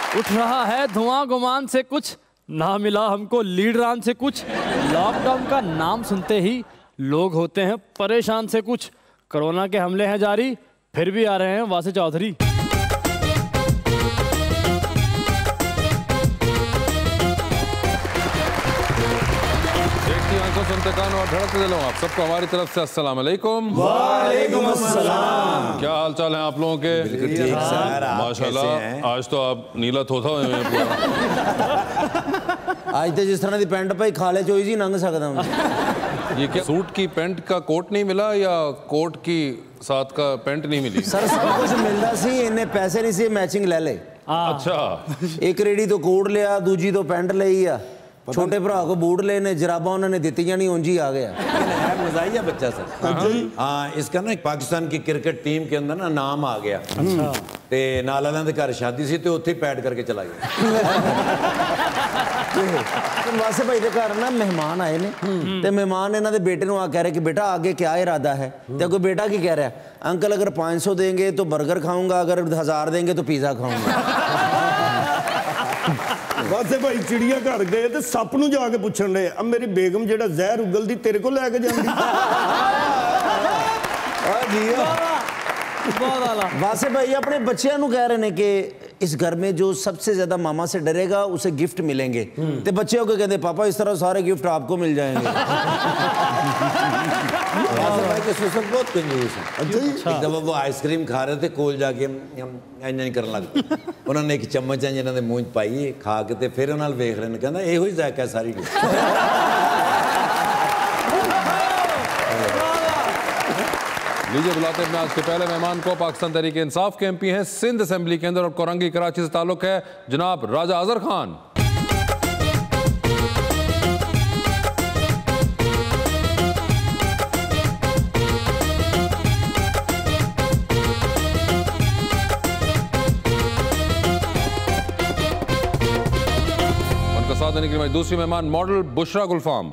उठ रहा है धुआं गुमान से कुछ, ना मिला हमको लीडरान से कुछ। लॉकडाउन का नाम सुनते ही लोग होते हैं परेशान से कुछ। कोरोना के हमले हैं जारी, फिर भी आ रहे हैं वासे चौधरी। सुनते कान और धड़कते दिलों, आप सबको हमारी तरफ से अस्सलाम वालेकुम। वालेकुम अस्सलाम। क्या हाल चाल है आप लोगों के? बिल्कुल ठीक सर, माशाल्लाह। आज तो आप नीला थोथा हुए हैं पूरा। आज तो जिस तरह की पैंट पाई खाले चोई जी लंघ सकता हूँ। ये क्या सूट की पैंट का कोट नहीं मिला या कोट की साथ का पैंट नहीं मिली? सर सब कुछ मिलता सी, इन्हें पैसे नहीं सी, मैचिंग ले ले। अच्छा, एक रेडी तो कोट लिया, दूजी तो पैंट ली आ, छोटे भरा को बूट लेने, जराबा उन्होंने दित्तियां नहीं, उंजी आ गया। है मजाइया बच्चा सर। हाँ, इसका ना पाकिस्तान की क्रिकेट टीम के अंदर ना नाम आ गया। ते नाला दे घर शादी सी ते उत्थे पैड करके चला गया। वासे भाई के घर ना मेहमान आए ने, ते मेहमान इन्हां दे बेटे नूं आ कह रहे कि बेटा आगे क्या इरादा है? ते कोई बेटा की कह रहा है, अंकल अगर 500 देंगे तो बर्गर खाऊंगा, अगर 1000 देंगे तो पिज़्ज़ा खाऊंगा। वासे भाई चिड़िया घर गए तो सप नूं जाके पुछण लगे, अब मेरी बेगम जेड़ा जहर उगलदी तेरे को लैके जांदी। वासे भाई अपने बच्चों को कह रहे हैं कि इस घर में जो सबसे ज्यादा मामा से डरेगा उसे गिफ्ट मिलेंगे। तो बच्चे को कहते पापा इस तरह सारे गिफ्ट आपको मिल जाएंगे। भाई के ससुर बहुत कंजूस है। एक दफा वो आइसक्रीम खा रहे थे, कोल जाके इंज करने लग पे। उन्होंने एक चम्मच इंज इन्हां दे मूंह च पाई, खा के ते फिर उन्हां वेख रहे ने, कहंदा इहो ही जायका सारी। लीजिए बुलाते हैं आज के पहले मेहमान को। पाकिस्तान तहरीक इंसाफ के एमपी हैं, सिंध असेंबली के अंदर और कोरंगी कराची से ताल्लुक है, जनाब राजा अजहर खान। उनका साथ देने के लिए दूसरी मेहमान model Bushra Gulfam.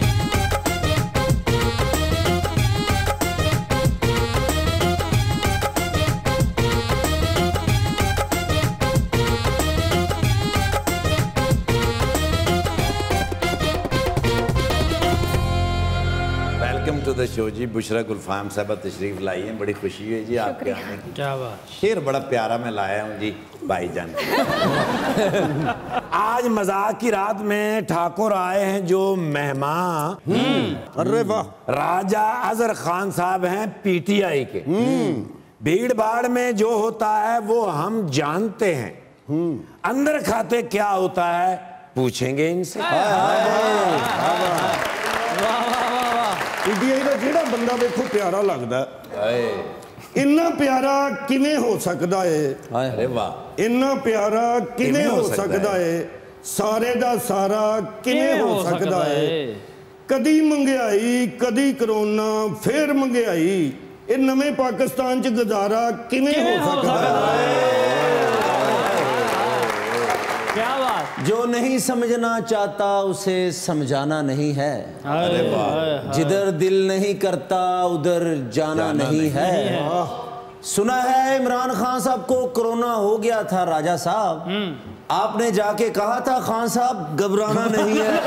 To the show जी। बुशरा गुलफाम साहबा तशरीफ लाई हैं, बड़ी खुशी हुई जी आपके आने की। क्या बात। शेर बड़ा प्यारा मैं लाया हूँ जी भाईजान। आज मजाक की रात में ठाकुर आए हैं जो मेहमान। अरे वाह। राजा अजहर खान साहब हैं पीटीआई के। भीड़ भाड़ में जो होता है वो हम जानते हैं, अंदर खाते क्या होता है पूछेंगे इनसे। पीटीआई का जेड़ा बंदा देखो प्यारा लगता है, इन्ना प्यारा किवें हो सकता है? अरे वाह, इन्ना प्यारा किवें हो सकता है? सारे दा सारा किवें हो सकता है? कदी महंगाई कदी कोरोना फिर महंगाई, ये नवे पाकिस्तान च गुजारा किवें हो सकता है? क्या बात। जो नहीं समझना चाहता उसे समझाना नहीं है। अरे वाह। जिधर दिल नहीं करता उधर जाना नहीं है। सुना है इमरान खान साहब को कोरोना हो गया था राजा साहब, आपने जाके कहा था खान साहब घबराना नहीं है।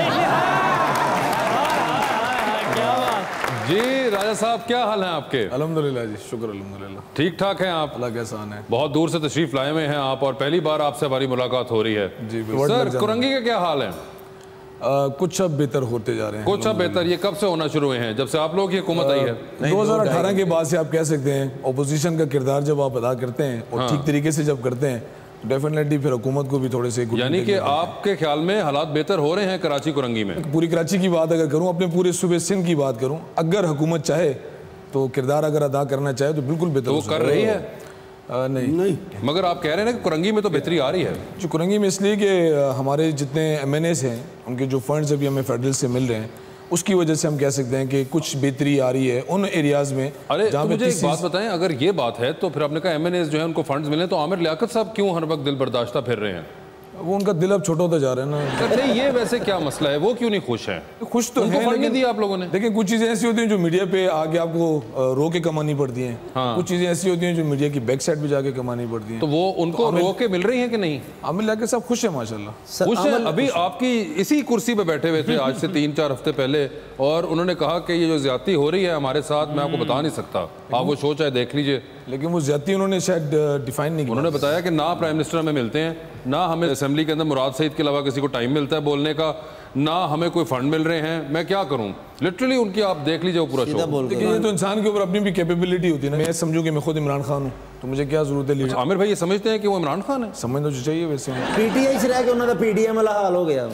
जी राजा साहब, क्या हाल है आपके? अल्हम्दुलिल्लाह जी, शुक्र अल्हम्दुलिल्लाह। ठीक ठाक हैं आप? अल्लाह का एहसान है। बहुत दूर से तशरीफ लाए हुए हैं आप और पहली बार आपसे हमारी मुलाकात हो रही है। जी बिल्कुल। सर, कोरंगी का क्या हाल है? कुछ अब बेहतर होते जा रहे हैं। कुछ अब बेहतर। ये कब से होना शुरू हुए हैं? जब से आप लोग की हुकूमत आई है? 2018 के बाद से आप कह सकते हैं। अपोजिशन का किरदार जब आप अदा करते हैं और ठीक तरीके से जब करते हैं तो डेफिनेटली फिर हुकूमत को भी थोड़े से, यानी कि आपके ख्याल में हालात बेहतर हो रहे हैं कराची कोरंगी में? पूरी कराची की बात अगर करूं, अपने पूरे सूबे सिंध की बात करूं, अगर हुकूमत चाहे तो किरदार अगर अदा करना चाहे तो बिल्कुल बेहतर तो कर रही है। नहीं, मगर आप कह रहे हैं कि कोरंगी में तो बेहतरी आ रही है। जो कोरंगी में इसलिए कि हमारे जितने MNAs हैं उनके जो फंड्स अभी हमें फेडरल से मिल रहे हैं, उसकी वजह से हम कह सकते हैं कि कुछ बेहतरी आ रही है उन एरियाज में। अरे तो मुझे एक बात बताएं, अगर ये बात है तो फिर आपने कहा MNAs जो है उनको फंड्स मिले, तो आमिर लियाकत साहब क्यों हर वक्त दिल बर्दाश्ता फिर रहे हैं? वो उनका दिल अब छोटा होता जा रहा है ना। अच्छा ये वैसे क्या मसला है, वो क्यों नहीं खुश हैं? खुश तो है, लेकिन दिया आप लोगों ने। देखिए कुछ चीजें ऐसी होती हैं जो मीडिया पे आके आपको रो के कमानी पड़ती हैं। हाँ। कुछ चीजें ऐसी होती हैं जो मीडिया की बैक साइड पे जाके कमानी पड़ती हैं। तो वो उनको रो के मिल रही हैं कि नहीं? आमिर लाके सब खुश है माशाल्लाह। खुश है। अभी आपकी इसी कुर्सी पे बैठे हुए थे आज से 3-4 हफ्ते पहले, और उन्होंने कहा कि ये जो ज्यादती हो रही है हमारे साथ, मैं आपको बता नहीं सकता, आप वो शो चाहे देख लीजिए। लेकिन वो ज्यादती उन्होंने शायद डिफाइन नहीं किया। उन्होंने बताया कि ना प्राइम मिनिस्टर हमें मिलते हैं, ना हमें असेंबली के अंदर मुराद सईद के अलावा किसी को टाइम मिलता है बोलने का, ना हमें कोई फंड मिल रहे हैं, मैं क्या करूं। लिटरली उनकी आप देख लीजिए वो पूरा शो। देखिए ये तो इंसान के ऊपर अपनी भी कैपेबिलिटी होती है ना। मैं समझूं कि मैं खुद इमरान खान हूं तो मुझे क्या जरूरत है लीडर। आमिर भाई ये समझते हैं कि वो इमरान खान है? समझ तो चाहिए वैसे। पीटीआई से रह के उन्होंने पीडीएम वाला हाल हो गया।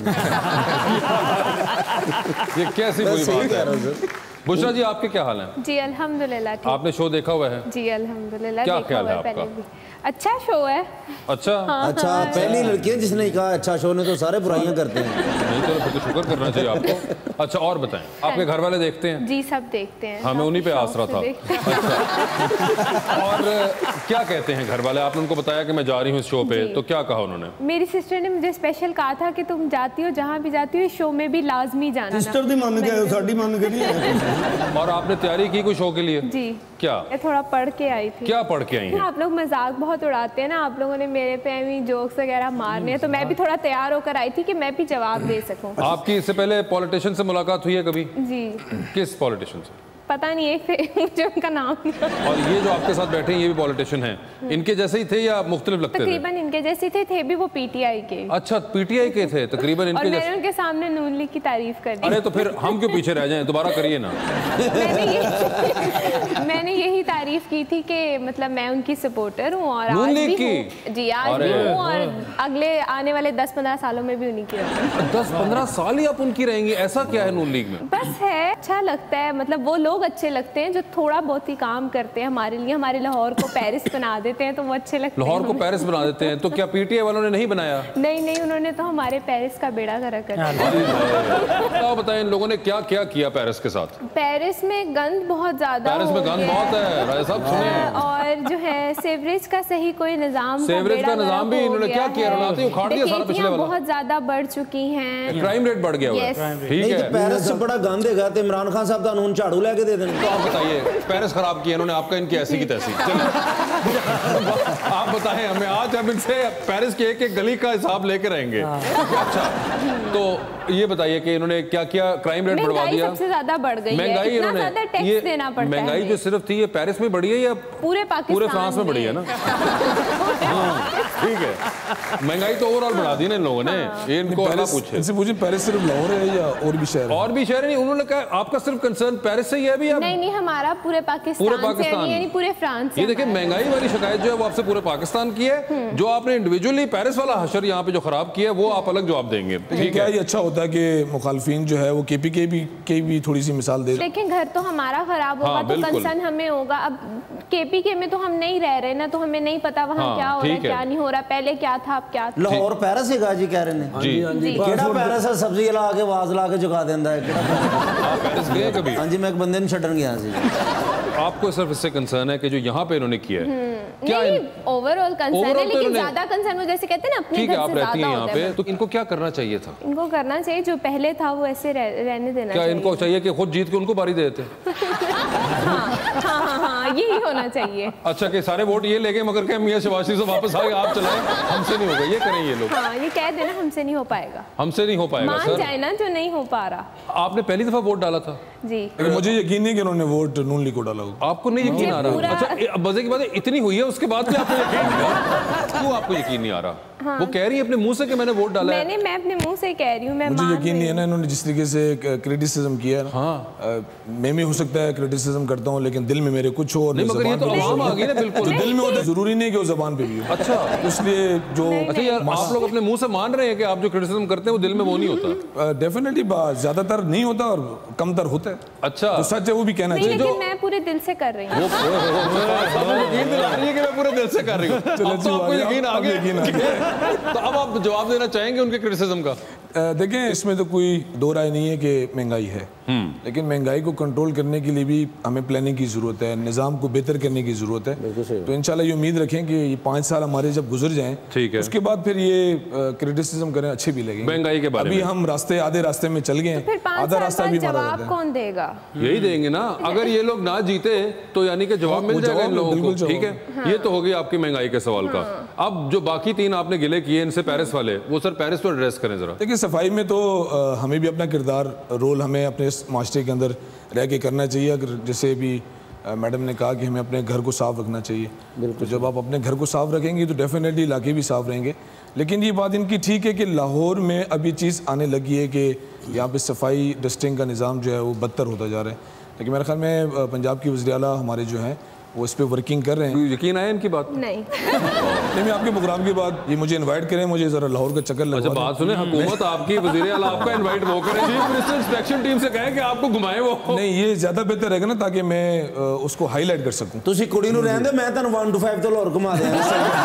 ये कैसी बुरी बात है। बुशरा जी आपके क्या हाल है? जी अल्हम्दुलिल्लाह ठीक। आपने शो देखा हुआ है? जी अल्हम्दुलिल्लाह क्या देखा ख्याल हुआ है है आपका? पहले भी। अच्छा शो है। अच्छा अच्छा पहली लड़की है जिसने कहा अच्छा शो, ने तो सारे बुराइयां करते हैं। नहीं तो फिर तो शुक्र करना चाहिए आपको। अच्छा और बताएं, आपके घर वाले देखते हैं? जी सब देखते हैं। हाँ मैं उन्हीं पे आस रहा था। अच्छा और क्या कहते हैं घर वाले? आपने उनको बताया कि मैं जा रही हूँ इस शो पे, तो क्या कहा उन्होंने? मेरी सिस्टर ने मुझे स्पेशल कहा था कि तुम जाती हो जहाँ भी जाती हो इस शो में भी लाजमी जाना। सिस्टर दी मन के साडी मन के नहीं है। और आपने तैयारी की कोई शो के लिए? जी क्या? मैं थोड़ा पढ़ के आई थी। क्या पढ़ के आई हैं? आप लोग मजाक बहुत उड़ाते हैं ना, आप लोगों ने मेरे पे भी जोक्स वगैरह मारने हैं, तो मैं भी थोड़ा तैयार होकर आई थी कि मैं भी जवाब दे सकूं। आपकी इससे पहले पॉलिटिशियन से मुलाकात हुई है कभी? जी किस पॉलिटिशियन से? पता नहीं एक मुझे उनका नाम नहीं। और ये जो आपके साथ बैठे हैं ये भी पॉलिटिशियन हैं, इनके जैसे ही थे या मुख्तलिफ लगते थे? तकरीबन इनके जैसे थे भी वो पीटीआई के। अच्छा पीटीआई के थे तकरीबन इनके और जैसे। मैंने उनके सामने नून लीग की तारीफ कर दी। अरे तो फिर हम क्यों पीछे रह जाएं, दोबारा करिए ना। मैंने यही तारीफ की थी कि मतलब मैं उनकी सपोर्टर हूँ और नून आज लीग भी हूँ। जी आज भी हूँ और अगले आने वाले 10-15 सालों में भी उन्हीं की रहूँगी। 10-15 साल ही आप उनकी रहेंगी? ऐसा क्या है नून लीग में? बस है, अच्छा लगता है, मतलब वो लोग अच्छे लगते हैं जो थोड़ा बहुत ही काम करते हैं हमारे लिए। हमारे लाहौर को पेरिस बना देते हैं तो वो अच्छे लगते हैं। लाहौर को पेरिस बना देते हैं, तो क्या पीटीआई वालों ने नहीं बनाया? नहीं उन्होंने तो हमारे पेरिस का बेड़ा गर्क कर दिया। क्या बताएं इन लोगों ने क्या क्या किया पेरिस के साथ? पेरिस में गंद बहुत ज्यादा, पेरिस में गंद बहुत है राजा साहब, सुनिए। और जो है सेवरेज का सही कोई निजाम, सेवरेज का निजाम भी इन्होंने क्या किया? रलाते उखाड़ दिया सारा पिछले वाला। बहुत ज्यादा बढ़ चुकी हैं, क्राइम रेट बढ़ गया हुआ है। ठीक है पेरिस से बड़ा गंद है तो इमरान खान साहब कानून झाड़ू लेके दे देंगे। तो आप बताइए पेरिस खराब किया इन्होंने, आपका इनकी ऐसी की तैसी। आप बताएं हमें, आज हम इनसे पेरिस के एक गली का हिसाब लेके रहेंगे। अच्छा तो ये बताइए कि इन्होंने क्या किया? क्राइम रेट बढ़वा दिया, सबसे ज्यादा बढ़ गई है। महंगाई इतना ज्यादा टैक्स देना पड़ता है। महंगाई जो सिर्फ थी ये पेरिस में बढ़ी है या पूरे पाकिस्तान, पूरे फ्रांस में बढ़ी है ना? ठीक है, महंगाई तो ओवरऑल बढ़ा दी ना इन लोगों ने। ये इनको पूछे, इनसे पूछे पेरिस सिर्फ लाहौर है या और भी शहर? और भी शहर नहीं। उन्होंने कहा आपका सिर्फ कंसर्न पेरिस से ही है? भी नहीं हमारा पूरे पाकिस्तान यानी पूरे फ्रांस। ये देखिए महंगाई वाली शिकायत जो है वो आपसे पूरे पाकिस्तान की है। जो आपने इंडिविजुअली पेरिस वाला हशर यहाँ पे जो खराब किया है वो आप अलग जवाब देंगे। ठीक है, ये अच्छा होता है कि मुखालफिन जो है वो केपी भी थोड़ी सी मिसाल दे। लेकिन घर तो हमारा खराब होगा तो कंसर्न हमें होगा। अब केपी में तो हम नहीं रह रहे ना, तो हमें नहीं पता वहाँ क्या हो रहा है क्या नहीं हो रहा, पहले क्या था अब क्या था। लाहौर पेरिस है गाजी कह रहे हैं जी। केड़ा पेरिस है सब्जी ला के वाज ला के जुगा देंदा है। आप पेरिस गए कभी? हां जी मैं एक बंदे ने छड्डन गया सी। आपको सिर्फ इससे कंसर्न है कि जो यहाँ पे इन्होंने किया है? क्या ओवरऑल कंसर्न है, लेकिन ज्यादा कंसर्न वो जैसे कहते हैं ना अपने घर से आप रहती हैं यहाँ पे, है। तो इनको क्या करना चाहिए था? इनको करना चाहिए जो पहले था वो ऐसे रहने देना। क्या इनको चाहिए कि खुद जीत के उनको बारी दे देते? हाँ यही होना चाहिए। अच्छा कि सारे वोट ये लेके मगर के मियां शबाशी से वापस आए, आप चलाएं, हमसे नहीं होगा, ये करें ये लोग। हाँ ये कह देना हमसे नहीं हो पाएगा, हमसे नहीं हो पाएगा। मान जाए ना जो नहीं हो पा रहा। आपने पहली दफा वोट डाला था? जी। मुझे यकीन नहीं कि उन्होंने वोट नून लीग को डाला होगा। आपको नहीं यकीन आ रहा? अच्छा मजे की बात है इतनी हुई है उसके बाद भी आपको यकीन नहीं आ रहा? क्यों आपको यकीन नहीं आ रहा? हाँ। वो कह रही है अपने मुंह से कि मैंने वोट डाला है। मैं अपने मुंह से कह रही हूँ। मुझे यकीन नहीं है ना, इन्होंने जिस तरीके से क्रिटिसिज्म किया है। हाँ मैं भी हो सकता है क्रिटिसिज्म करता हूँ लेकिन दिल में मेरे कुछ और नहीं, मगर ये तो आवाम आ गई ना बिल्कुल। दिल में होता है, जरूरी नहीं कि वो जबान पे भी हो। अच्छा इसलिए जो अच्छा यार आप लोग अपने मुंह से मान रहे हैं कि आप जो क्रिटिसिज्म करते हैं वो दिल में वो नहीं होता? डेफिनेटली ज्यादातर नहीं होता और कमतर होता है। अच्छा तो सच है वो भी कहना चाहिए। लेकिन मैं पूरे दिल से कर रही हूँ। यकीन दिला रही है कि मैं मैं पूरे दिल से कर रही हूँ। अब तो आपको यकीन आ गया। तो अब आप जवाब देना चाहेंगे उनके क्रिटिसिज्म का? देखें, इसमें तो कोई दो राय नहीं है कि महंगाई है, लेकिन महंगाई को कंट्रोल करने के लिए भी हमें प्लानिंग की ज़रूरत है, निज़ाम को बेहतर करने की ज़रूरत है। तो इंशाल्लाह ये उम्मीद रखें कि ये 5 साल हमारे जब गुजर जाएं, ठीक है, उसके बाद फिर ये क्रिटिसिज्म करें अच्छे भी लगेंगे। महंगाई के बारे में अभी हम आधे रास्ते में चल गए, आधा रास्ता भी जवाब कौन देगा? यही देंगे ना। अगर ये लोग ना जीते तो यानी कि जवाब मिल जाएगा इन लोगों को, ठीक है। ये तो हो गई आपकी महंगाई के सवाल का। अब जो बाकी 3 आपने गिले किए इनसे पेरिस वाले, वो सर पेरिस को एड्रेस करें जरा। देखिए, सफाई में तो हमें भी अपना किरदार रोल हमें अपने माशरे के अंदर रह के करना चाहिए। अगर जैसे भी मैडम ने कहा कि हमें अपने घर को साफ़ रखना चाहिए, तो जब आप अपने घर को साफ़ रखेंगे तो डेफिनेटली इलाके भी साफ़ रहेंगे। लेकिन ये बात इनकी ठीक है कि लाहौर में अभी चीज़ आने लगी है कि यहाँ पे सफाई डस्टिंग का निज़ाम जो है वो बदतर होता जा रहा है। लेकिन मेरे ख्याल में पंजाब की वज़ीर आला हमारे जो हैं वो इस पे वर्किंग कर रहे हैं। यकीन आया इनकी बात? नहीं नहीं, मैं आपके प्रोग्राम के बाद ये मुझे इनवाइट करें, मुझे जरा लाहौर का चक्कर लगा। अच्छा, बात सुने, हुकूमत आपकी, वज़ीर आला आपका इनवाइट वो करें, चीफ मिनिस्टर इंस्पेक्शन टीम से कहें कि आपको घुमाए वो। नहीं, ये ज्यादा बेहतर रहेगा ना, ताकि मैं उसको हाईलाइट कर सकूं। तुसी कुड़ी नूं रहंदे, मैं तुहानूं 1 to 5 तो लाहौर घुमा देंगे।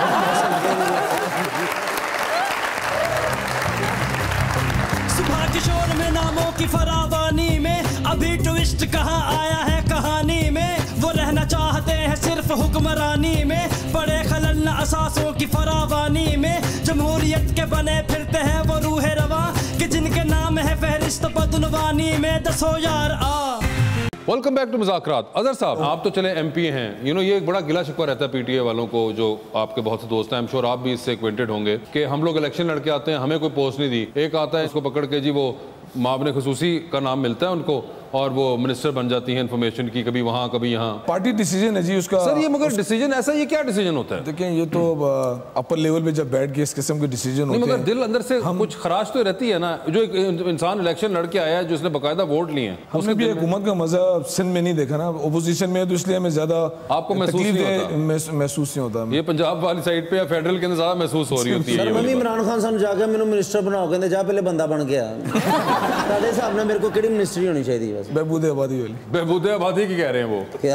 सुबह के शोर में नामों की फरावानी में अभी ट्विस्ट कहाँ आया है कहानी में। वो रहना चाहते हैं सिर्फ हुक्मरानी में, बड़े खलल न असासों की फरावानी में। जमहूरियत के बने फिरते हैं वो रूह रवा कि जिनके नाम है फहरिस्त बदनवानी में। 10 यार आ। Welcome back to Muzakarat. Azhar साहब, आप तो चले MP हैं, ये एक बड़ा गिला शिकवा रहता है PTA वालों को, जो आपके बहुत से दोस्त हैं, आई एम श्योर आप भी इससे एक्वेंटेड होंगे, कि हम लोग इलेक्शन लड़के आते हैं, हमें कोई पोस्ट नहीं दी। एक आता है, इसको पकड़ के जी वो मामले खुसूसी का नाम मिलता है उनको, और वो मिनिस्टर बन जाती हैं इन्फॉर्मेशन की, कभी वहाँ कभी यहाँ। पार्टी डिसीजन है जी उसका। सर ये मगर डिसीजन ऐसा, ये क्या डिसीजन होता है? देखिए, ये तो अपर लेवल पे जब बैठ के इस किस्म के डिसीजन होते हैं, मगर दिल अंदर से कुछ खराश तो रहती है ना। जो एक इंसान इलेक्शन लड़के आया है, जो उसने बाकायदा वोट लिए हैं, हमने भी हुकूमत का मजा सिंध में नहीं देखा ना, ओपोजिशन में, तो इसलिए हमें ज्यादा आपको महसूस नहीं होता। ये पंजाब वाली साइड पे या फेडरल के अंदर ज्यादा महसूस हो रही होती है। सर मैं भी इमरान खान साहब जाके मैंने मिनिस्टर बनाओ, कहते जा पहले बंदा बन गया। साडे साहब ने मेरे को केड़ी मिनिस्ट्री होनी चाहिए? बस बहबूद आबादी वाली। बहबूद आबादी की कह रहे हैं वो क्या?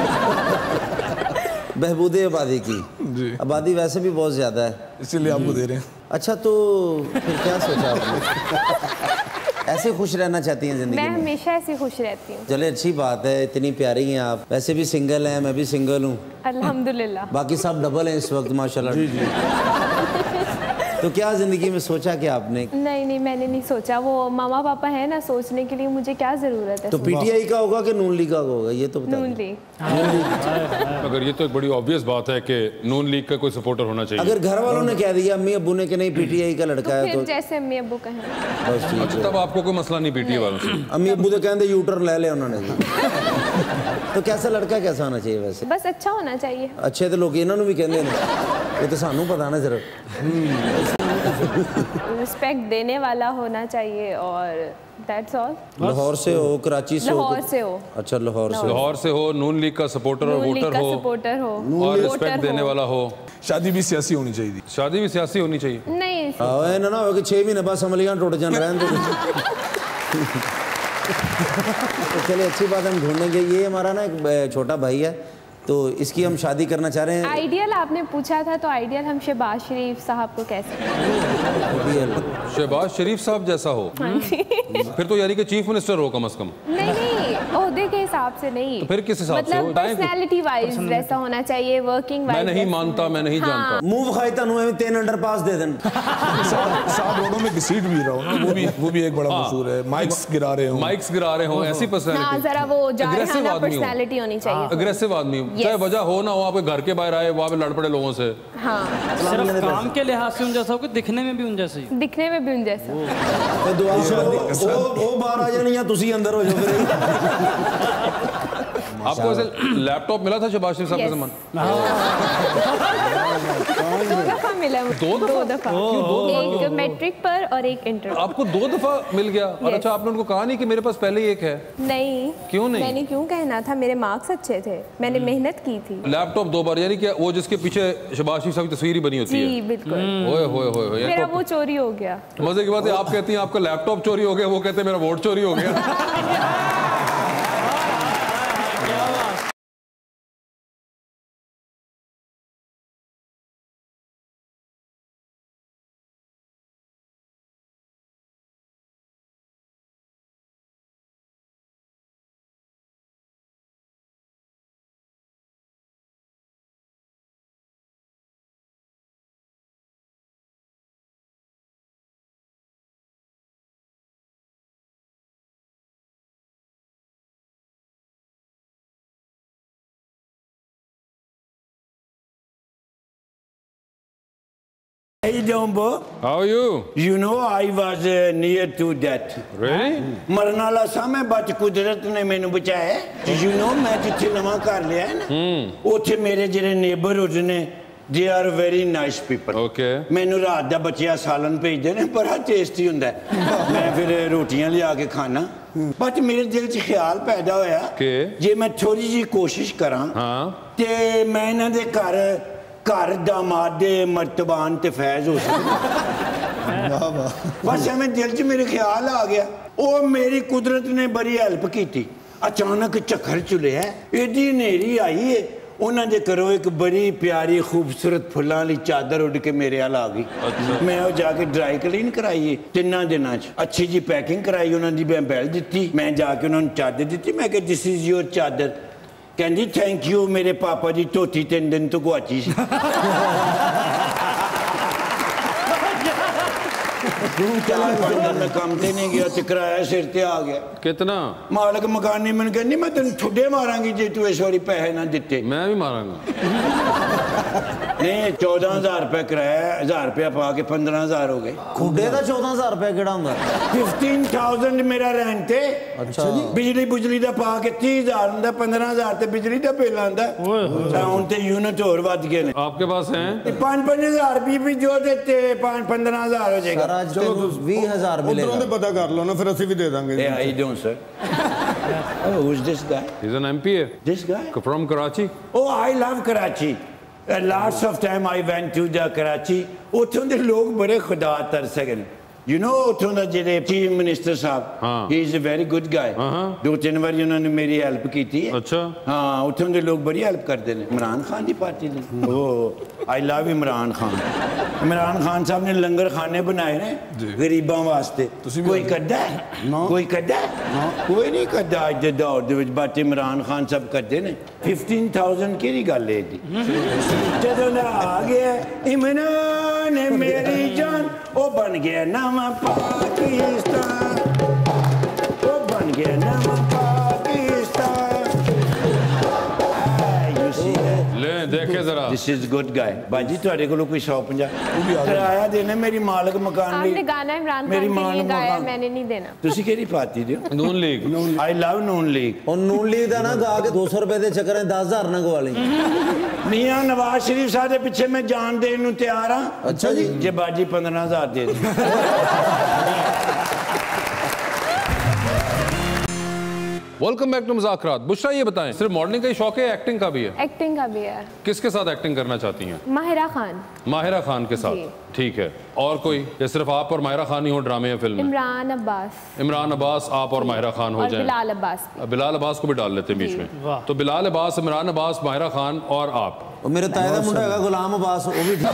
बहबूद आबादी की आबादी वैसे भी बहुत ज्यादा है, इसीलिए आपको दे रहे हैं। अच्छा, तो फिर क्या सोचा आपने? ऐसे खुश रहना चाहती हैं जिंदगी में? मैं हमेशा ऐसे खुश रहती हूँ। चले, अच्छी बात है, इतनी प्यारी हैं आप। वैसे भी सिंगल हैं, मैं भी सिंगल हूँ अल्हम्दुलिल्लाह। बाकी सब डबल हैं इस वक्त माशाल्लाह। जी जी। तो क्या जिंदगी में सोचा क्या आपने? नहीं, मैंने नहीं सोचा। वो मामा पापा है ना, सोचने के लिए मुझे क्या जरूरत है? तो PTI का होगा कि नून लीग का होगा, ये तो बता। नून लीग। अगर ये तो एक बड़ी ऑब्वियस बात है कि नून लीग का कोई सपोर्टर होना चाहिए। अगर घर वालों ने कह दिया, अम्मी अब्बू ने कि नहीं PTI का लड़का है, तो जैसे अम्मी अब्बू कहें बस ठीक है। तब आपको कोई मसला नहीं PTI वालों से? अम्मी अब्बू तो कहते यूटर्न ले ले उन्होंने। तो कैसा लड़का कैसा होना चाहिए वैसे? बस अच्छा होना चाहिए। अच्छे तो लोग इन्होंने भी कहते हैं, ये तो सानू पता ना सिर्फ। रिस्पेक्ट देने वाला होना चाहिए, और दैट्स ऑल। लाहौर से हो, कराची से हो? लाहौर से हो। अच्छा, लाहौर से हो, नून लीग का सपोर्टर और वोटर हो, और रिस्पेक्ट देने वाला हो। शादी भी सियासी होनी चाहिए। शादी भी सियासी होनी चाहिए? नहीं, ना हो कि 6 महीने बाद असम्बलियां टूट जान रहने दो। तो चलिए, अच्छी बात, हम ढूंढेंगे। ये हमारा ना एक छोटा भाई है, तो इसकी हम शादी करना चाह रहे हैं। आइडियल आपने पूछा था, तो आइडियल हम शहबाज शरीफ साहब को कैसे? शहबाज शरीफ साहब जैसा हो? फिर तो यानी कि चीफ मिनिस्टर हो कम से कम। नहीं, ओहदे के हिसाब से नहीं। तो फिर किस हिसाब से? मतलब पर्सनैलिटी वाइज वैसा होना चाहिए, वर्किंग वाइज। मैं नहीं मानता, मैं नहीं जानता। मुंह खाई तनु 3 अंडरपास दे देन। 7 रोडों में घसीट भी रहा हूं ना, वो भी एक बड़ा मशहूर है। माइक्स गिरा रहे हो, ऐसी पर्सनैलिटी। जरा वो पर्सनैलिटी होनी चाहिए, अग्रेसिव आदमी, चाहे वजह हो ना हो, आप घर के बाहर आए, वहाँ पे लड़ पड़े लोगों से। हाँ, सिर्फ काम के लिहाज से उन जैसा हो कि दिखने में भी उन जैसा ही? दिखने में भी उन जैसा। तो दुआ वो बाहर आ जानी या तुसी अंदर हो जाओ फिर। आपको ऐसे लैपटॉप मिला था शहबाज शरीफ साहब के ज़माने? 2 दफा मिला। 2 दफा, एक मैट्रिक पर और एक इंटर। आपको 2 दफा मिल गया? और अच्छा, आपने उनको कहा नहीं कि मेरे पास पहले ही एक है? नहीं। क्यों नहीं? मैंने क्यों कहना था, मेरे मार्क्स अच्छे थे, मैंने मेहनत की थी। लैपटॉप 2 बार, यानी कि वो जिसके पीछे शहबाज शरीफ साहब की तस्वीर ही बनी होती है? जी बिल्कुल। ओए मेरा वो चोरी हो गया। मजे की बात है, आप कहती हैं आपका लैपटॉप चोरी हो गया, वो कहते हैं मेरा वोट चोरी हो गया। Hey Jumbo, How are you? you know I was near to death. Really? मरन वाला सा मैं बच कुदरत ने मैंने बचाया। You know मैं जिथे नवा घर लिया है ना, उथे मेरे जेरे neighborhood ने they are very nice people. Okay. मैंने रात दा बचिया सालन भेजते ने बड़ा टेस्टी हुंदा है। मैं फिर रोटियां लिया के खाना। बट मेरे दिल च ख्याल पैदा होया कि जे मैं थोड़ी जी कोशिश करा ते मैं इन्हां दे घर दामाद दे मर्तबान ते फैज हो सकदा। बस हमें दिल च मेरे ख्याल आ गया। ओ मेरी कुदरत ने बड़ी हेल्प की। अचानक चक्कर चुलिया एडी नेरी आई है उन्होंने दे घरों एक बड़ी प्यारी खूबसूरत फुल्लां वाली चादर उड़ के मेरे हाल आ गई। मैं वो जाके ड्राई क्लीन कराई 3 दिनों च अच्छी जी पैकिंग कराई उन्होंने मैं बेल दी मैं जाके उन्होंने चादर दी मैं कहा दिस इज योर चादर कहती थैंक यू मेरे पापा जी धोती 3 दिन तो गुआची सी। मैं काम ते नहीं गया तो किराया सिर ते आ गया। कितना मालिक मकान ने मैंने कहनी मैं तेन ठुडे मारांगी जे तू इस बारी पैसे ना दिते। मैं भी मारांगा। नहीं 14,000 रुपए किराया 1,000 रुपया पा के 15,000 हो गए। खुडे का 14,000 रुपया केड़ा हुंदा 15,000 मेरा रेंट है। अच्छा जी बिजली बुजली दा पा के 30,000 हुंदा 15,000 ते बिजली दा बिल आंदा हुन ते यूनिट और वध गए ने। आपके पास हैं 5-5,000 भी जो देते 5-15,000 हो जाएगा। चलो 20,000 मिलेगा उधरों पता कर लो ना फिर ਅਸੀਂ ਵੀ ਦੇ ਦਾਂਗੇ। Hey, how you doing, sir? Oh, who's this guy? He's an MPA. This guy? From Karachi. Oh, I love Karachi. Lots of time I went to the Karachi. ਉੱਥੋਂ ਦੇ ਲੋਕ ਬੜੇ ਖੁਦਾ ਤਰਸ ਹੈਗੇ ਨੇ। You know ਉੱਥੋਂ ਦਾ ਜਿਹੜੇ ਚੀਫ ਮਿਨਿਸਟਰ ਸਾਹਿਬ he is a very good guy. 2-3 ਵਾਰੀ ਉਹਨਾਂ ਨੇ ਮੇਰੀ ਹੈਲਪ ਕੀਤੀ ਹੈ। ਅੱਛਾ ਹਾਂ ਉੱਥੋਂ ਦੇ ਲੋਕ ਬੜੀ ਹੈਲਪ ਕਰਦੇ ਨੇ। ਇਮਰਾਨ ਖਾਨ ਦੀ ਪਾਰਟੀ ਨੇ। Oh, I love Imran Khan. Imran Khan साहब ने लंगर खाने बनाए ने गरीबां वास्ते। कोई करदा है? कोई करदा है? कोई नहीं करदा अज दे दौर दे विच बट इमरान खान साहब करदे ने। 15,000 केड़ी गल है दी जदों दा आ गया इमरान है मेरी जान ओ बन गया नवा पाकिस्तान ओ बन गया नवा पाकिस्तान। ले देखे जरा दिस इज गुड गाय बाजी ਤੁਹਾਡੇ ਕੋਲ ਕੋਈ 150 ਕਿਰਾਇਆ ਦੇਣਾ ਮੇਰੀ मालिक मकान आपने गाना इमरान खान के लिए गाया मैंने नहीं देना। ਤੁਸੀਂ ਕਿਹੜੀ ਪਾਰਟੀ ਦੇ ਹੋ? Noon league. I love Noon league. और नून लीग ਦਾ ਨਾ ਗਾ ਕੇ 200 ਰੁਪਏ ਦੇ ਚੱਕਰ 10,000 ਨਾ ਗਵਾ ਲਈ। ਮੀਆਂ ਨਵਾਜ਼ ਸ਼ਰੀਫ ਸਾਹਿਬ ਦੇ ਪਿੱਛੇ ਮੈਂ ਜਾਨ ਦੇਣ ਨੂੰ ਤਿਆਰ ਹਾਂ। ਅੱਛਾ ਜੀ ਜੇ ਬਾਜੀ 15,000 ਦੇ ਦੇ। Welcome back to Muzakarat. Bushra ये बताएं सिर्फ मॉडलिंग का ही शौक है एक्टिंग का भी है? एक्टिंग का भी है। किसके साथ एक्टिंग करना चाहती हैं? माहिरा खान। माहिरा खान के साथ ठीक है। और कोई या सिर्फ आप और माहिरा खान ही हो ड्रामे या फिल्म में? इमरान अब्बास। इमरान अब्बास आप और माहिरा खान हो जाए। बिलाल अब्बास। बिलाल अब्बास को भी डाल लेते हैं बीच में। तो बिलाल अब्बास इमरान अब्बास माहिरा खान और आप। और मेरे ताए का मुंडा है गुलाम अब्बास वो भी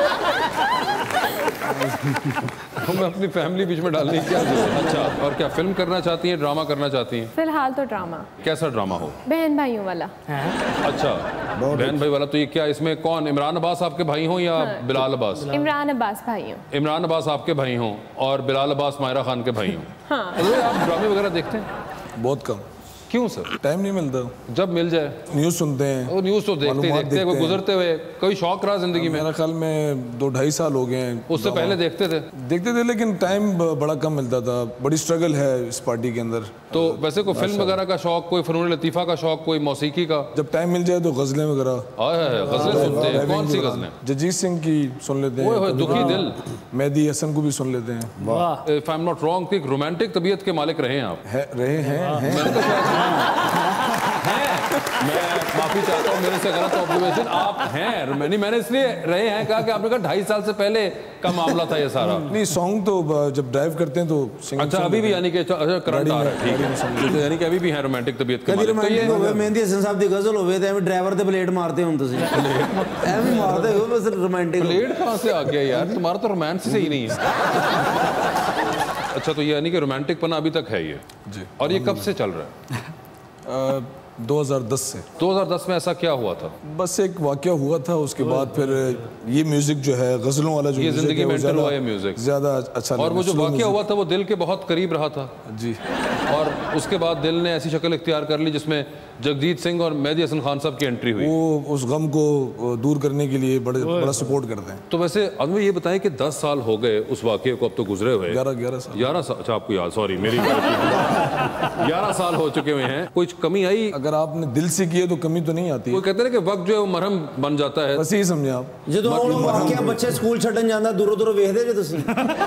मैं अपनी फैमिली बीच में डालने की क्या जरूरत। अच्छा और क्या फिल्म करना चाहती हैं ड्रामा करना चाहती हैं? फिलहाल तो ड्रामा। कैसा ड्रामा हो? बहन भाइयों वाला। अच्छा बहन भाई वाला। तो ये क्या इसमें कौन इमरान अब्बास आपके भाई हों या बिलाल अब्बास? इमरान अब्बास भाई हों। इमरान अब्बास आपके भाई हों और बिलाल अब्बास माहिरा खान के भाई हों। हाँ। आप ड्रामे वगैरह देखते हैं? बहुत कम। क्यों सर? टाइम नहीं मिलता। जब मिल जाए न्यूज़ सुनते हैं। वो न्यूज़ तो देखते हैं कोई गुजरते हुए कोई शौक रहा जिंदगी में? मेरा ख्याल में 2-2.5 साल हो गए हैं। उससे पहले देखते थे लेकिन टाइम बड़ा कम मिलता था। बड़ी स्ट्रगल है इस पार्टी के अंदर। तो वैसे कोई फिल्म वगैरह का शौक कोई फनून लतीफ़ा का शौक कोई मौसीकी का? जब टाइम मिल जाए तो गज़लें वगैरह। गज़लें सुनते हैं? कौन सी गज़लें? जगजीत सिंह की सुन लेते हैं। दुखी दिल। मेहदी हसन को भी सुन लेते हैं। If I am not wrong एक रोमांटिक तबीयत के मालिक रहे हैं आप? रहे हैं। मैं माफी चाहता हूँ मेरे से गलत ऑब्जर्वेशन आप हैं। मैंने इसलिए रहे हैं कहा कि आपने कहा 2.5 साल से पहले का मामला था ये सारा। नहीं सॉन्ग तो जब ड्राइव करते हैं तो अच्छा अभी भी यानी कि करंट आ रहा है ठीक है यानी कि अभी भी है रोमांटिक तबीयत के मालिक। तो ये मेहंदी हसन साहब दी गजल होवे ते एवें ड्राइवर ते ब्लेड मारते हो तुसी एवें मारते हो बस रोमांटिक। ब्लेड कहां से आ गया यार तुम्हारा तो रोमांस ही नहीं है। अच्छा तो ये यानी कि रोमांटिक पना अभी तक है ये जी। और ये कब से चल रहा है? 2010 से। 2010 में ऐसा क्या हुआ था? बस एक वाकया हुआ था उसके बाद फिर ये म्यूजिक जो है गजलों वाला जो ये जिंदगी में एंटर हुआ है म्यूजिक ज्यादा अच्छा। और वो जो वाकया हुआ था वो दिल के बहुत करीब रहा था जी। और उसके बाद दिल ने ऐसी शक्ल इख्तियार कर ली जिसमें जगजीत सिंह और मेहदी हसन खान साहब की एंट्री हुई। वो उस गम को दूर करने के लिए बड़ा सपोर्ट करते हैं। तो वैसे अब ये बताएं कि 10 साल हो गए उस वाक़े को, अब तो गुजरे हुए 11 साल। अच्छा आपको याद, सॉरी मेरी 11 साल हो चुके हुए हैं। कुछ कमी आई? अगर आपने दिल से किए तो कमी तो नहीं आती। वो कहते हैं कि वक्त जो है वो मरहम बन जाता है। बस यही समझे आप। जो बच्चे स्कूल छड्डन जांदा दूरों दूरों वेखदे जे तुसीं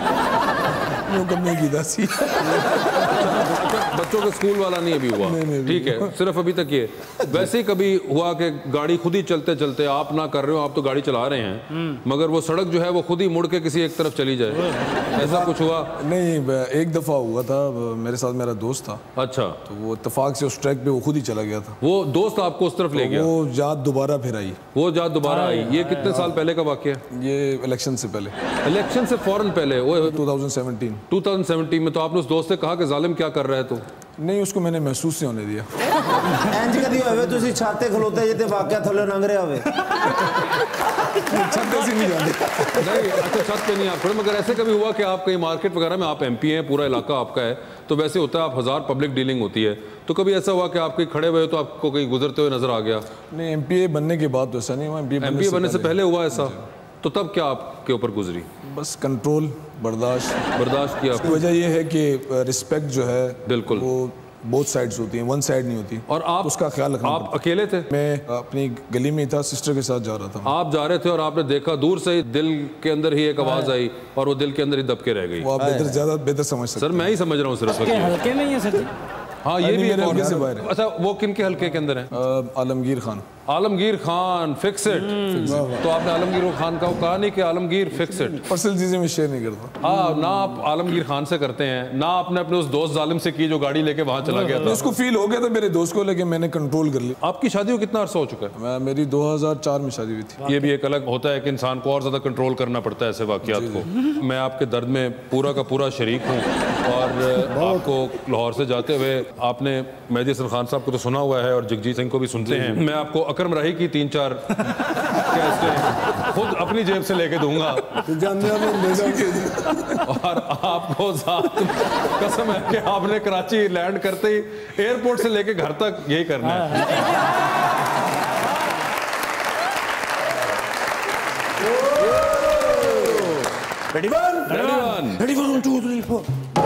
बच्चों का स्कूल वाला नहीं अभी हुआ, ठीक है, सिर्फ अभी तक ये। वैसे ही कभी हुआ कि गाड़ी खुद ही चलते चलते, आप ना कर रहे हो, आप तो गाड़ी चला रहे हैं, मगर वो सड़क जो है वो खुद ही मुड़ के किसी एक तरफ चली जाए, ऐसा कुछ हुआ? नहीं, एक दफा हुआ था, मेरे साथ मेरा दोस्त था। अच्छा। तो वो इत्तेफाक से उस ट्रैक पे वो खुद ही चला गया था। वो दोस्त आपको उस तरफ ले गया? वो याद दोबारा फिर आई। वो याद दोबारा आई। ये कितने साल पहले का वाकया? ये इलेक्शन से पहले। इलेक्शन से फौरन पहले? वो 2017 में। तो आपने उस दोस्त से कहा कि जालिम क्या कर रहा है? तो नहीं, उसको मैंने महसूस नहीं होने दिया। इंज कदी होवे तुसी छाते खलोते जे ते वाकया थल्ले लंघ रहे होवे छत से नहीं जाते। नहीं, अच्छा छत पे नहीं आप खड़े, मगर ऐसे कभी हुआ कि आप कहीं मार्केट वगैरह में, आप एमपी हैं, पूरा इलाका आपका है, तो वैसे होता है आप 1000 पब्लिक डीलिंग होती है, तो कभी ऐसा हुआ कि आप कहीं खड़े हुए तो आपको कहीं गुजरते हुए नजर आ गया? नहीं, एमपीए बनने के बाद तो ऐसा नहीं हुआ। एमपीए बनने से पहले हुआ ऐसा? तो तब क्या आपके ऊपर गुजरी? बस कंट्रोल, बर्दाश्त किया। उसकी वजह यह है कि रिस्पेक्ट जो है बिल्कुल वो बोथ साइड्स होती हैं, वन साइड नहीं होती। और आप उसका ख्याल रखना। आप अकेले थे? मैं अपनी गली में ही था, सिस्टर के साथ जा रहा था। आप जा रहे थे और आपने देखा दूर से ही दिल के अंदर ही एक आवाज आई और वो दिल के अंदर ही दबके रह गई। वो आप ज्यादा बेहतर समझ सकते हैं। सर मैं ही समझ रहा हूँ सिर्फ हल्के में ही है सर जी। हाँ, ये भी हल्के से बाहर है। अच्छा, वो किन के हल्के के अंदर है? आलमगीर खान। Alamgir Khan fix it. तो आपने आलमगीर खान का कहा नहीं कि आलमगीर फिक्स इट? पर्सनल चीजें मैं शेयर नहीं करता। हाँ, ना आप आलमगीर खान से करते हैं, ना आपने अपने उस दोस्त जालिम से की जो गाड़ी लेके वहां चला गया था। उसको फील हो गया था मेरे दोस्त को, लेकिन मैंने कंट्रोल कर लिया। आपकी शादी को कितना अर्सा हो चुका है? मेरी 2004 में शादी हुई थी। ये भी एक अलग होता है कि इंसान को और ज्यादा कंट्रोल करना पड़ता है ऐसे वाकयात को। मैं आपके दर्द में पूरा का पूरा शरीक हूँ और आपको लाहौर से जाते हुए आपने मेहदी हसन खान साहब को तो सुना हुआ है और जगजीत सिंह को भी सुनते हैं। मैं आपको अकरम राही की 3-4 खुद अपनी जेब से लेके दूंगा और आपको साथ कसम है कि आपने कराची लैंड करते ही एयरपोर्ट से लेके घर तक यही करना है। Ready one, 2, 3, 4.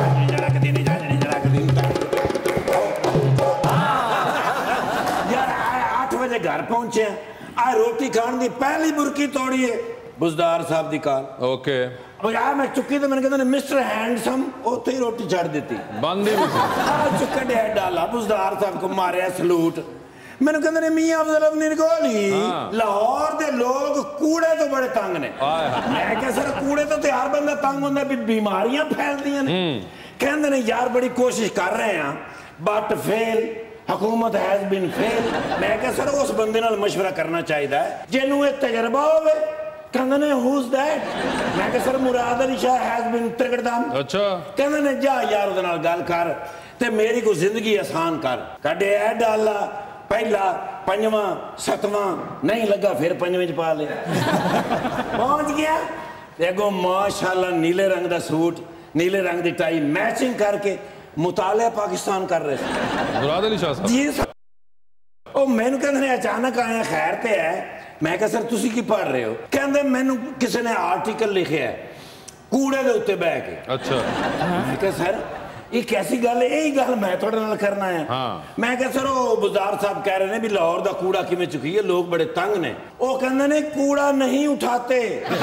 यार 8 बजे घर पहुंचे आ रोटी खाने की पहली बुरकी तोड़ी है बुजदार साहब दी कार। ओके। अब यार मैं चुकी तो मैंने कहता मिस्टर हैंडसम उत्थे ही रोटी छड़ दी बंद ही चुके डे डाला बुजदार साहब को मारे सलूट। मैंने कहते ने मियां अफजल अपनी गोली लाहौर दे लोग कूड़े तो बड़े तंग ने। मैं कह सर कूड़े तो हर बंदा तंग होंदा भी बीमारियां फैलदियां ने। कहंदे ने यार बड़ी कोशिश कर रहे हैं बट फेल, हुकूमत हैज बीन फेल। मैं कह सर उस बंदे नाल मशवरा करना चाहिए जिन्हों ये तजर्बा होवे। कहंदे ने हुज दैट? मैं कह sir Murad Ali Shah has been त्रिगड़दाम। अच्छा। कहंदे ने जा यार उहदे नाल गल कर ते मेरी को जिंदगी आसान कर। कढे ऐ डाला पहला 5वां 7वां नहीं लगा फिर 5वें च पा लिया। पहुंच गया देखो माशाल्लाह नीले रंग का सूट, नीले रंग की टाई मैचिंग करके मुतालिया पाकिस्तान कर रहे थे। मुराद अली शाह साहब जी सर। ओ मैनू कहंदे अचानक आया खैर ते है। मैं कहा सर तुसी की पढ़ रहे हो? कहंदे मैनू किसी ने आर्टिकल लिखे है कूड़े दे उत्ते बह के। अच्छा। मैं कहा सर ये कैसी गल है? यही गल मैं थोड़े नाल करना है। हाँ। मैं कहा सर वो बुज़दार साहब कह रहे हैं भी लाहौर का कूड़ा किमें चुकी है, लोग बड़े तंग ने। वो कहते ने कूड़ा नहीं उठाते।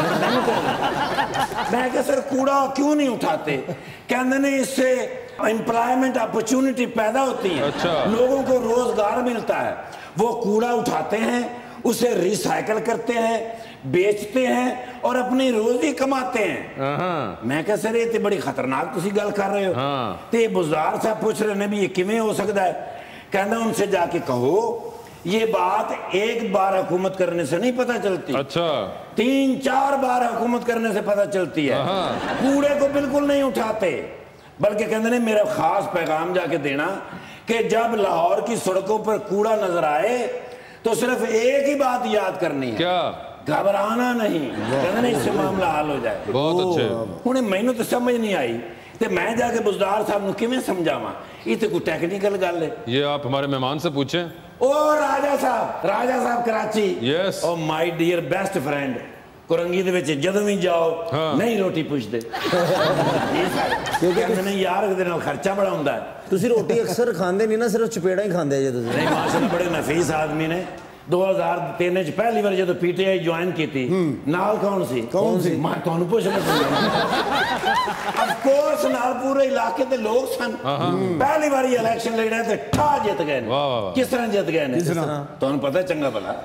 मैं कहा सर कूड़ा क्यों नहीं उठाते? कहते ने इससे एम्प्लॉयमेंट अपॉर्चुनिटी पैदा होती है। अच्छा। लोगों को रोजगार मिलता है। वो कूड़ा उठाते हैं, उसे रिसाइकल करते हैं, बेचते हैं और अपनी रोजी कमाते हैं। मैं कहा सर ये तो बड़ी खतरनाक तुसी गल कर रहे हो। ते बुज़दार साहब पूछ रहे ने भी ये किमें हो सकता है? कहना उनसे जाके कहो ये बात एक बार हुकूमत करने से नहीं पता चलती। अच्छा। 3-4 बार हुकूमत करने से पता चलती है। कूड़े को बिल्कुल नहीं उठाते, बल्कि कहते ने मेरा खास पैगाम जाके देना कि जब लाहौर की सड़कों पर कूड़ा नजर आए तो सिर्फ एक ही बात याद करनी है। क्या? घबराना नहीं। कहते नहीं इससे मामला हल हो जाए। बहुत अच्छे। उन्हें मैनू तो समझ नहीं आई ते मैं जाके बुजदार साहब नु किवें समझावां? ये तो कोई टेक्निकल गल है। ये आप हमारे मेहमान से पूछें। ओ राजा साहब Karachi. Yes. Oh my dear best friend, Korangi दे विच जदों भी जाओ नहीं रोटी पुछदे क्योंकि मैंने यार दे नाल खर्चा बड़ा हुंदा है। तुसी रोटी अक्सर खांदे नहीं ना, सिर्फ चपेड़ा ही खांदे जे तुसी। नहीं माशाल्लाह बड़े नफीस आदमी ने। 2003 च पहली बार जो पीटीआई ज्वाइन की थी, नाल कौन सी मैं तुहानू पुछना ऑफ कोर्स नाल पूरे इलाके दे लोग सन। पहली बार इलेक्शन लड़ रहे थे, ठा जित गए ने। किस तरह जित गए ने तुहानू पता है चंगा भला।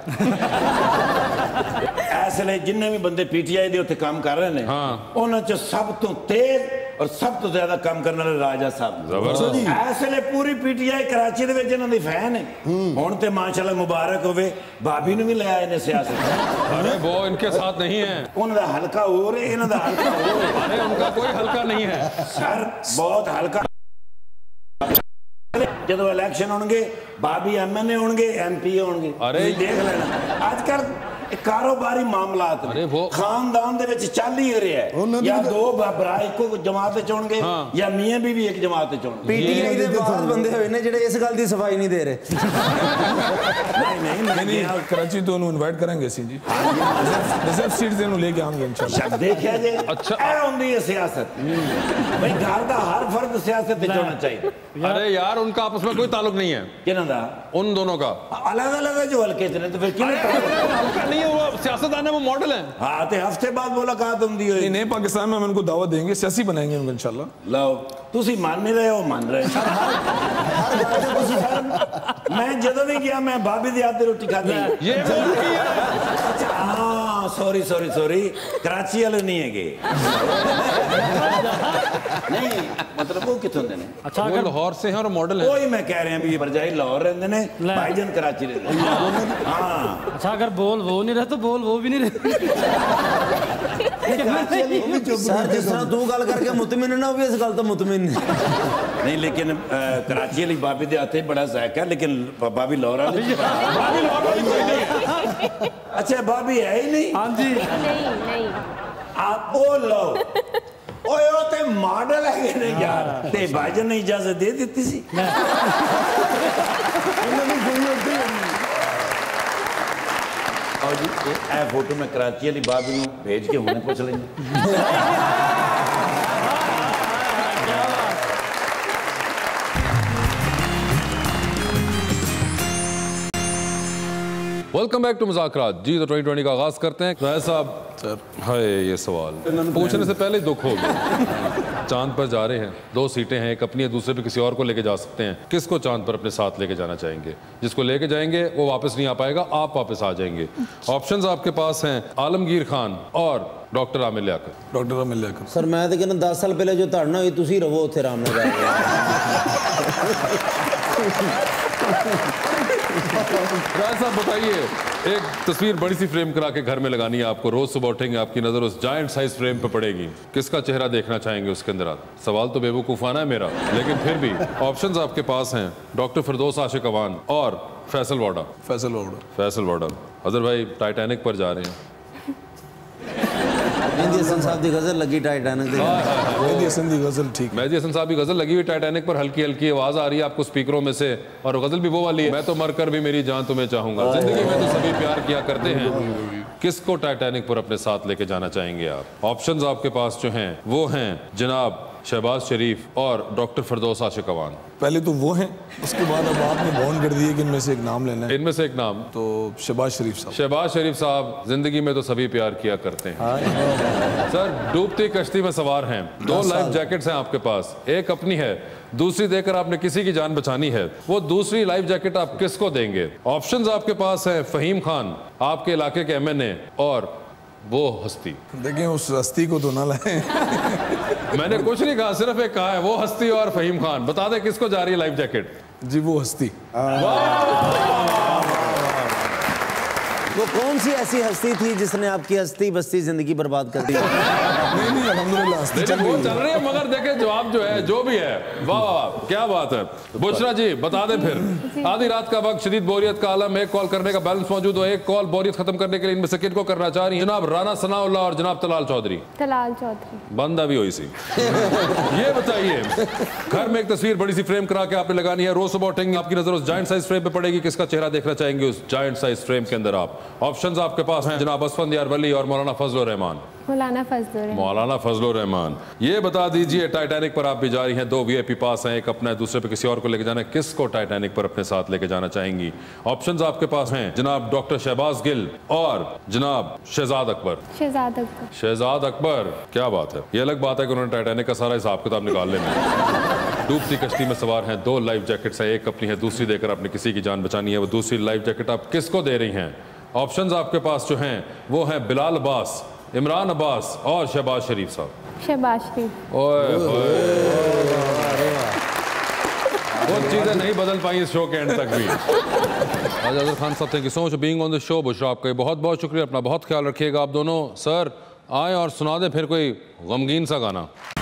इसलिए जिन्ने भी बंदे पीटीआई दे उत्ते काम कर रहे ने उन्हां च सब तो तेज और सब तो ज्यादा काम करने वाले राजा साहब। इसलिए पूरी पीटीआई कराची दे विच इन्हां दी फैन है। हुण ते माशाल्लाह मुबारक होवे, भाभी ने भी ले आए ने सियासत। अरे वो इनके साथ नहीं है, उनका हल्का हो रहे, इन्हां दा हल्का हो रहे। अरे उनका कोई हल्का नहीं है सर, बहुत हल्का। जब इलेक्शन होंगे भाभी एमएनए होंगे, एमपी होंगे। अरे देख लेना आजकल कारोबारी मामलात खानदान दे विच चल ही रहा है। या दो भरा एको जमात च होणगे या मियां बीवी एक जमात च होणगे। पीटीआई दे बाद बंदे होए ने जेड़े इस गल दी सफाई नहीं दे रहे। नहीं कराची तो उन्हें इनवाइट करेंगे सी जी, रिजर्व सीट से उन्हें लेके आएंगे इंशाल्लाह। देखिए जी, अच्छा ए होंदी है सियासत भाई, घर दा हर फर्द सियासत विच होना चाहिए। अरे यार उनका आपस में कोई ताल्लुक नहीं है। किना दा? उन दोनों का अलग अलग है जो हल्के च ने, तो फिर किने हल्का नहीं है वो सियासतदान है, वो मॉडल है। हाँ तो हफ्ते बाद मुलाकात होंदी है। नहीं पाकिस्तान में हम उनको दावत देंगे, सियासी बनाएंगे उनको इंशाल्लाह। लो तुसी मान नहीं रहे हो, मान रहे मैं जदों भी गया मैं भाभी दी हाथ दी रोटी खाधी। ये हाँ सॉरी कराची वाले नहीं है नहीं मतलब वो कितों दे ने? अच्छा वो लाहौर से हैं और मॉडल है। वही मैं कह रहे हैं भी भरजाई लाहौर रहंदे ने, भाईजान कराची रहंदे ने। हाँ अच्छा अगर बोल वो नहीं रहे तो बोल वो भी नहीं रहे। सर जिस तरह तू गल करके मुतमिन ना, वो भी इस गल तो मुतमिन नहीं। लेकिन कराची वाली भाभी दे हाथे बड़ा जायका, लेकिन भाभी लाहौर वाली अच्छा भाभी है ही नहीं। हाँ जी नहीं आप ओ लो ओए ओ ते मॉडल है ने यार, ते भाईजान ने इजाजत दे दी सी। और जी ए फोटो में कराची वाली भाभी नूं भेज के हुणे पूछ लेंगे। Welcome back to Muzakarat. जी तो 2020 का आगाज करते हैं। राय साहब, हाय ये सवाल पूछने से पहले दुख हो गया। चांद पर जा रहे हैं, 2 सीटें हैं, एक अपनी है, दूसरे पे किसी और को लेके जा सकते हैं। किसको चांद पर अपने साथ लेके जाना चाहेंगे? जिसको लेके जाएंगे वो वापस नहीं आ पाएगा, आप वापस आ जाएंगे। ऑप्शंस आपके पास हैं आलमगीर खान और doctor Aamir Liaquat. Doctor Aamir Liaquat sir मैं तो कहना 10 साल पहले जो धड़ना हुई तुसी रवो उत्थे आराम नाल राय साहब बताइए, एक तस्वीर बड़ी सी फ्रेम करा के घर में लगानी है आपको, रोज सुबह उठेंगे आपकी नजर उस जायंट साइज फ्रेम पे पड़ेगी, किसका चेहरा देखना चाहेंगे उसके अंदर? सवाल तो बेवकूफाना है मेरा, लेकिन फिर भी ऑप्शंस आपके पास हैं डॉक्टर फिरदौस आशिक अवान और फैसल वाडा। फैसल वाडा। अजहर भाई टाइटैनिक पर जा रहे हैं। मेहदी हसन साहब की गजल लगी टाइटैनिक। मेहदी हसन की गजल ठीक। मेहदी हसन साहब की गजल लगी हुई टाइटैनिक पर, हल्की हल्की आवाज आ रही है आपको स्पीकरों में से, और गजल भी वो वाली है, मैं तो मरकर भी मेरी जान तुम्हें चाहूंगा, जिंदगी में तो सभी प्यार किया करते हैं। किसको टाइटैनिक पर अपने साथ लेके जाना चाहेंगे आप? ऑप्शंस आपके पास जो हैं वो हैं जनाब शहबाज शरीफ और डॉक्टर फिरदौस आशिक अवान। पहले तो वो हैं, उसके बाद अब आपने बॉन्ड कर दिए कि इनमें से एक नाम लेना है। इनमें से एक नाम तो शहबाज शरीफ साहब। शहबाज शरीफ साहब, जिंदगी में तो सभी प्यार किया करते हैं। सर डूबती कश्ती में सवार हैं, 2 लाइफ जैकेट्स हैं आपके पास, एक अपनी है, दूसरी देकर आपने किसी की जान बचानी है। वो दूसरी लाइफ जैकेट आप किसको देंगे? ऑप्शंस आपके पास हैं फहीम खान, आपके इलाके के एमएनए, और वो हस्ती। देखिए उस हस्ती को तो ना लाएं। मैंने कुछ नहीं कहा, सिर्फ एक कहा है, वो हस्ती और फहीम खान। बता दे किसको जा रही है लाइफ जैकेट? जी वो हस्ती। वो कौन सी ऐसी हस्ती थी जिसने आपकी हस्ती बस्ती जिंदगी बर्बाद कर दी? नहीं अल्हम्दुलिल्लाह हस्ती चल वो रही चल रही है, मगर देखे जवाब जो है जो भी है, वाह वाह क्या बात है। बुशरा जी बता दें फिर, आधी रात का वक्त, शदीद बोरियत का आलम, एक कॉल करने का बैलेंस मौजूद हो, एक कॉल बोरियत खत्म करने के लिए इनमें से किन को करना चाह रही हैं? जनाब राना सनाउल्लाह और जनाब तलाल चौधरी। तलाल चौधरी बंदा भी हुई सी। ये बताइए, घर में एक तस्वीर बड़ी सी फ्रेम करा के आपने लगानी है, रोज सुबह उठेंगे आपकी नजर उस जायंट साइज फ्रेम पे पड़ेगी, किसका चेहरा देखना चाहेंगे उस जायंट साइज फ्रेम के अंदर आप? ऑप्शंस आपके पास हैं जनाब असफंदियार वली और मौलाना फजल रहमान। मौलाना फजल रहमान, ये बता दीजिए टाइटैनिक पर आप भी जा रही हैं, 2 VIP पास हैं, एक अपना है दूसरे पे किसी और को लेके जाना है, किसको टाइटैनिक पर अपने साथ लेके जाना चाहेंगी? ऑप्शंस आपके पास हैं जनाब डॉक्टर शहबाज गिल और जनाब शहजाद अकबर। शहजाद अकबर, क्या बात है। ये अलग बात है कि उन्होंने टाइटैनिक का सारा हिसाब किताब निकाल लेना। डूबती कश्ती में सवार हैं, 2 लाइफ जैकेट्स हैं, एक अपनी है दूसरी देकर आपने किसी की जान बचानी है, वो दूसरी लाइफ जैकेट आप किसको दे रही हैं? ऑप्शंस आपके पास जो हैं वो हैं बिलाल अब्बास, इमरान अब्बास और शहबाज शरीफ साहब। शहबाज शरीफ। ओए वो चीजें नहीं बदल पाई इस शो के एंड तक भी। आजाद खान साहब, thank you so much being on the show. Bushra आपका बहुत बहुत शुक्रिया, अपना बहुत ख्याल रखिएगा आप दोनों। सर आए और सुना दें फिर कोई गमगीन सा गाना।